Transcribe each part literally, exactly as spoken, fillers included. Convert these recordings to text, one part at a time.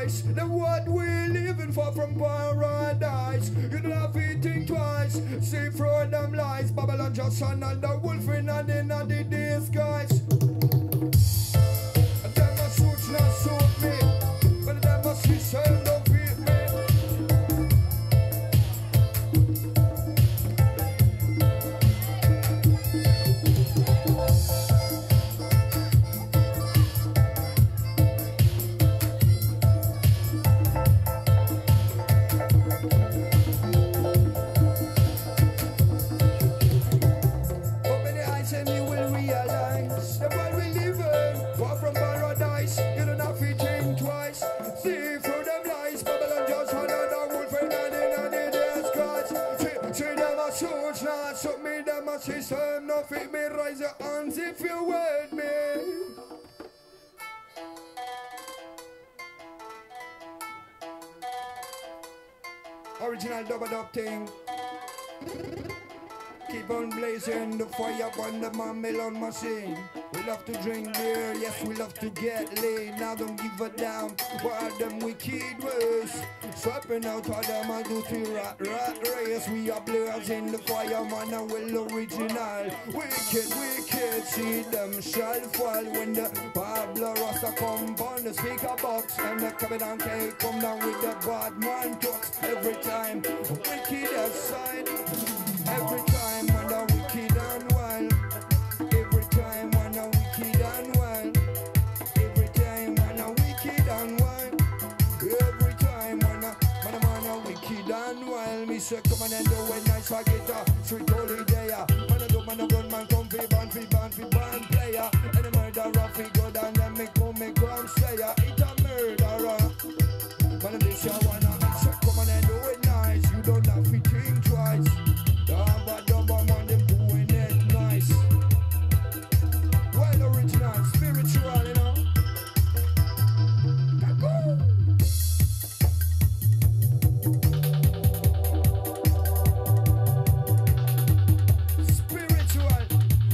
nice. Then what we living for from paradise? You don't have to think twice. See through them lies. Babylon just another wolf in and in the disguise. Them a suit not suit me, but them a system don't fit me. System, no fit me, raise your hands if you with me. Original double dub thing. Keep on blazing the fire on the Mammelon machine. We love to drink beer, yes, we love to get laid. Now don't give a damn what them wicked ways. Swapping out all them a duty rat rat race. We are players in the fire, man, and well original. Wicked, wicked, see them shall fall when the Pablo Rasta come on the speaker box. And the Capitan K come down with the bad man talks. Every time, wicked aside. Every time, man, the wicked and wild. Every time, man, the wicked and wild. Every time, man, the wicked and wild. Every time, man, man, man, the wicked and wild. Me say, come on and do it nice, I get a sweet holy day. Man, I do, man, I gun, man, come fi band, fi band, fi band player. And the murderer, fi good, and then me come, me come say, it's a murderer. Man, this you wanna, say, come on and do it nice. You don't have to think twice. Dumba, dumba, man, them doing it nice. Well original, spiritual, you know. Spiritual.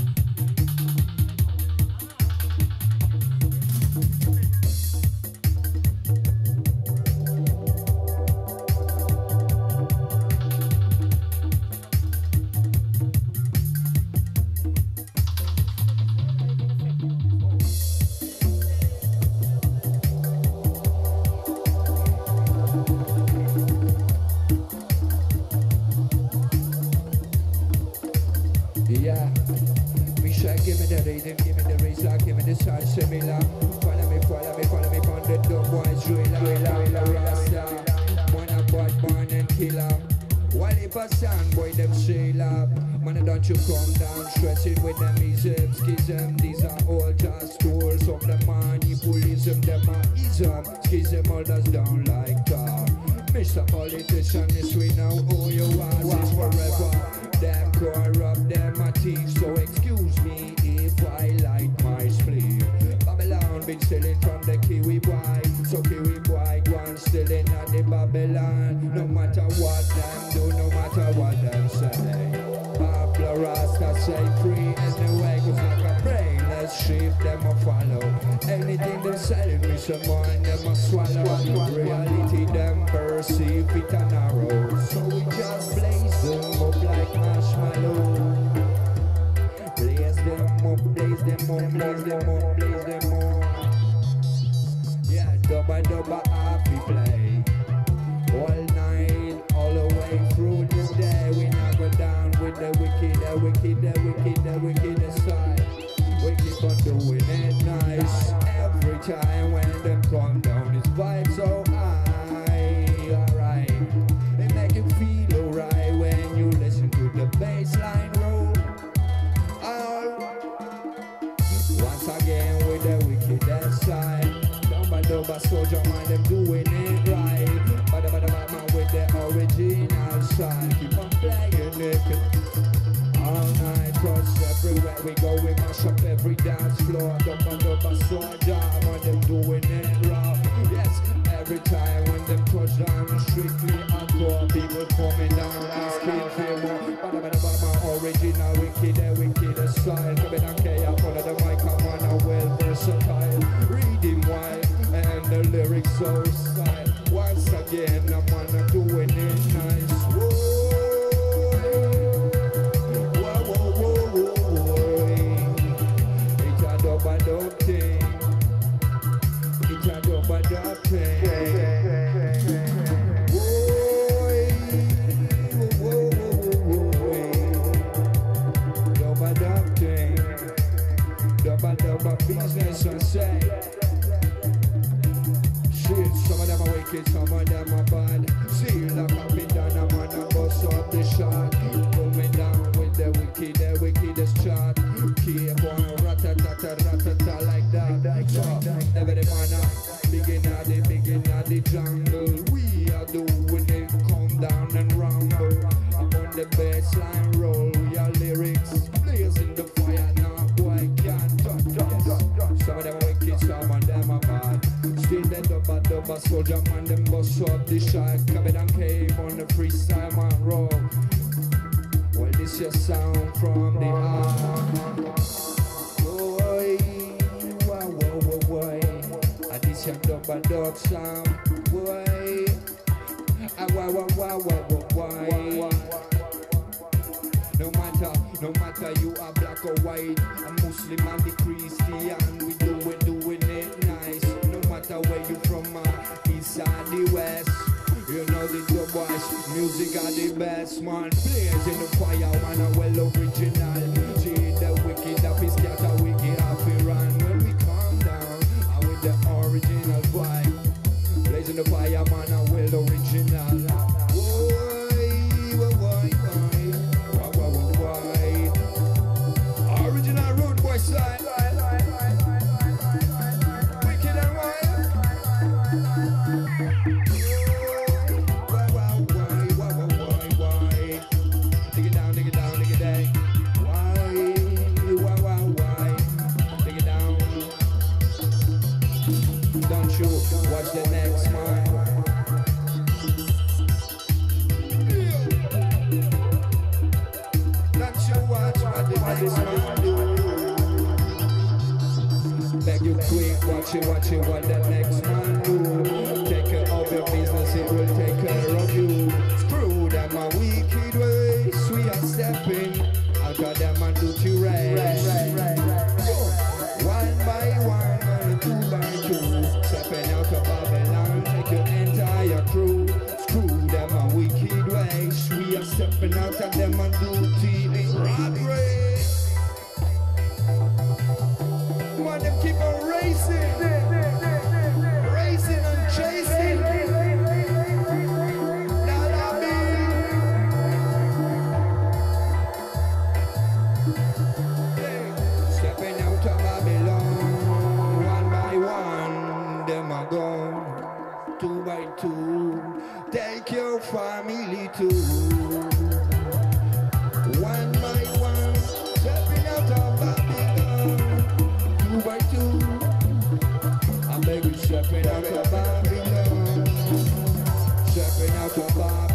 Yeah, me shy, give me the rhythm, give me the razor, give me the sound similar. Follow me, follow me, follow me, on the dog boys, driller, driller, driller, star. Man a bad man and killer. While if a sound boy, them sail up. Man, don't you come down, stressing with them ism, schism. These are all just tools of the manipulism, them are ism. Schism, others don't like that. Mister Politician, is we know who you are, is forever. Them corrupt, them a thief, so excuse me if I light my spleen. Babylon been stealing from the Kiwi boy, so Kiwi boy go on stealing at the Babylon. No matter what them do, no matter what them say. Pablo Rasta say free anyway, cause like a brainless sheep, them a follow. Anything they selling me some mind, them a swallow. Reality them perceive it a narrow, so we just blaze them up like marshmallow. Blaze them up, blaze them up, blaze them up, blaze them up. Yeah, dubba dubba happy play. All night, all the way through this day. We now go down with the wicked, the wicked, the wicked, the wicked side. We keep on doing it nice. Every time when them come down, it's vibe so high. Alright, they make you feel alright when you listen to the bassline roll. Oh, once again with the wicked side. Dumba dumba soldier man, them doing it right. Bada bada bada man with the original side. Keep on playing it all night, cause everywhere we go we mash up every dance floor. Dumba dumba soldier man, them doing it raw. Yes, every time when them touch down, strictly hardcore. People coming down asking for more. Bada bada bada man, original wicked, the wicked style. Coming down K up under the mic, I'm on a well versatile. Reading wide and the lyrics so west side. Once again, I'm gonna doing it nice. Whoa, whoa, whoa, whoa, whoa. It's a double dub thing. It's a double dub thing. Business and say shit, some of them are wicked, some of them are bad. See like I've been done, I'm on a bus up the shot. Keep coming down with the wicked, the wickedest chart. Keep on rat-a-tat-a, rat-a-ta like that. So, every man up, begin at the, begin at the jungle. We are doing it, calm down and rumble. Up on the baseline roll, we are lyrics, blazing the fire now. Boy, can't touch us. Some of them are wicked, some of them are bad. Still the double double soldier man, them bust up the shot. Cabin and cave on the freestyle man roll. Well, this your sound from the heart. Boy, wow, wow, wow, boy. And this your double dub sound. Boy, ah, wow, wow, wow, wow, wow, boy. No matter, no matter you are black or white, a Muslim and the Christian, we do it, doing it nice. No matter where you from, uh, east or the west, you know the dub boys, music are the best, man. Players in the fire, man, are well original. See the wicked, the piece that a wicked happy run. When we calm down, and with the original vibe, blazing the fire, man, are well original. Original road boy side. Wicked and wild. Why, why, why, why, why, why? Dig it down, dig it down, dig it down. Why, why, why, why? Dig it down. Don't you watch the next man. Don't you watch what the next man. Beg you quick, watch it, watch it, what the next man do. Take care of your business, it will take care of you. Screw them a wicked ways, we are stepping out of them and do to race. One by one and two by two, stepping out of Babylon, take your entire crew. Screw them a wicked ways, we are stepping out of them and do to robbery. Man, them keep on racing, racing and chasing. Dollar bill. Hey. Stepping out of Babylon, one by one, them are gone. Two by two, take your family too. One by one, stepping out of Babylon. Two by two, I'm begging, stepping out of Babylon, stepping out of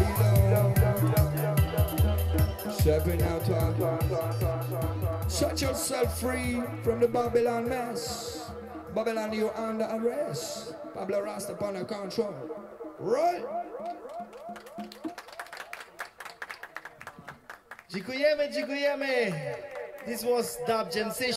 Babylon, stepping out of. Set yourself free from the Babylon mess. Babylon, you're under arrest. Pablo Rasta upon a control. Right? Dziękujemy, dziękujemy. This was Dub Jam Session.